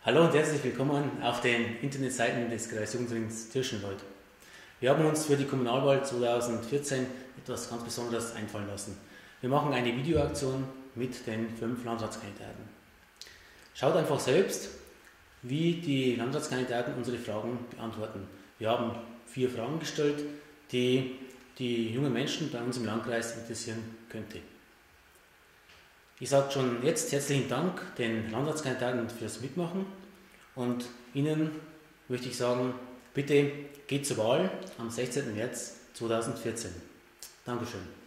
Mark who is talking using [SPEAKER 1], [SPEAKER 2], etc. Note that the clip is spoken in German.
[SPEAKER 1] Hallo und herzlich willkommen auf den Internetseiten des Kreisjugendrings Tirschenreuth. Wir haben uns für die Kommunalwahl 2014 etwas ganz Besonderes einfallen lassen. Wir machen eine Videoaktion mit den 5 Landratskandidaten. Schaut einfach selbst, wie die Landratskandidaten unsere Fragen beantworten. Wir haben 4 Fragen gestellt, die die jungen Menschen bei uns im Landkreis interessieren könnte. Ich sage schon jetzt herzlichen Dank den Landratskandidaten fürs Mitmachen und Ihnen möchte ich sagen, bitte geht zur Wahl am 16. März 2014. Dankeschön.